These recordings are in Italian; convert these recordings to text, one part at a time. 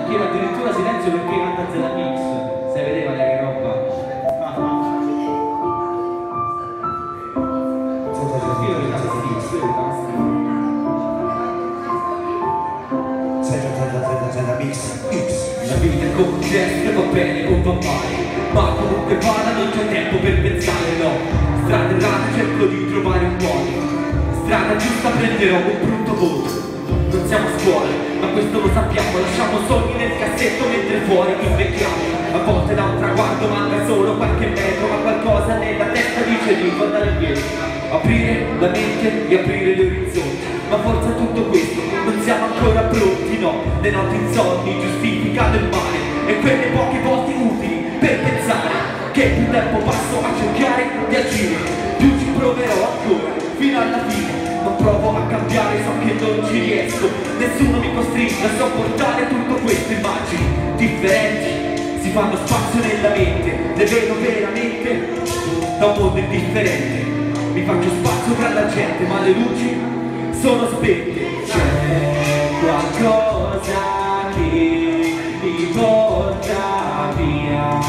chiedo addirittura silenzio perché canta Zeta Mix. Se vedeva lei che roba. Zeta Mix. La vita è come un gesto, va bene o va male, ma comunque vada, non c'è tempo per pensare, no. Strada errata cerco di trovare un modo, strada giusta prenderò un brutto voto. Non siamo a scuola, ma questo lo sappiamo, lasciamo sogni nel cassetto mentre fuori invecchiamo. A volte da un traguardo manca solo qualche metro, ma qualcosa nella testa dice di guardare indietro. Aprire la mente e aprire gli orizzonti, ma forse tutto questo non siamo ancora pronti, no. Le notti insonni giustificano il male e quelle poche volte utili per pensare che più tempo passo a cercare di agire, più ci proverò ancora fino alla fine. Non provo a cambiare, so che non ci riesco, nessuno mi costringe a sopportare tutto questo. Immagini differenti si fanno spazio nella mente, le vedo veramente da un mondo indifferente. Mi faccio spazio tra la gente, ma le luci sono spente. C'è qualcosa che mi porta via,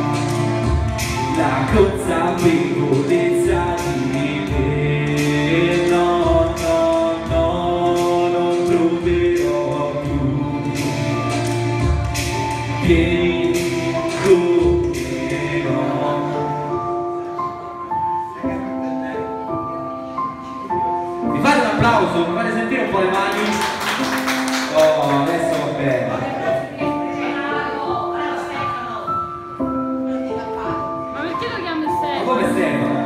la consapevolezza di me. No, no, no, non troverò più pieni come no. Mi fate un applauso, mi fate sentire un po' le mani. Oh, adesso va bene. Ma perché lo chiami Stefano? Come Stefano?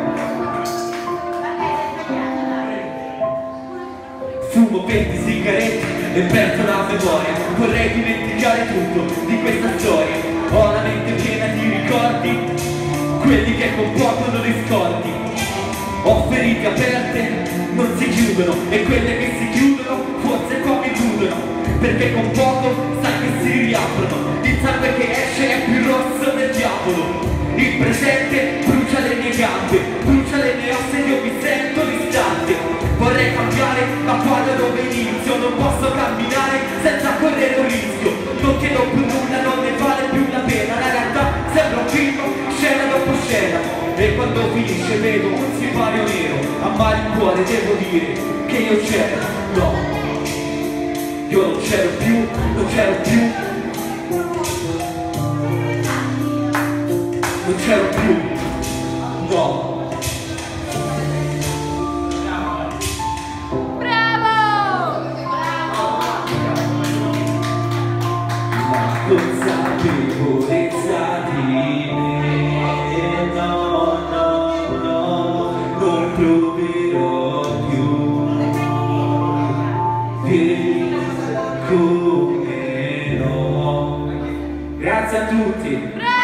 Fumo 20 sigarette e perdo la memoria. Vorrei dimenticare tutto di questa storia. Ho la mente piena di ricordi, quelli che con poco non riscordi. Ho ferite aperte, non si chiudono, e quelle che si chiudono forse qua mi chiudono, perché con poco sai che si riaprono. Il sangue che esce è più rosso del diavolo. Il presente brucia le mie gambe, brucia le mie ossa e io mi sento distante. Vorrei cambiare, ma qua da dove inizio non posso camminare senza correre un rischio. Non chiedo più nulla, non ne vale più la pena. La realtà sembra un film, scena dopo scena, e quando finisce vedo un sipario nero. A malincuore devo dire che io c'ero, no, io non c'ero più, non c'ero più, non c'ero più, no. Consapevolezza di me, no, no, no, non proverò più, vieni come no. Grazie a tutti.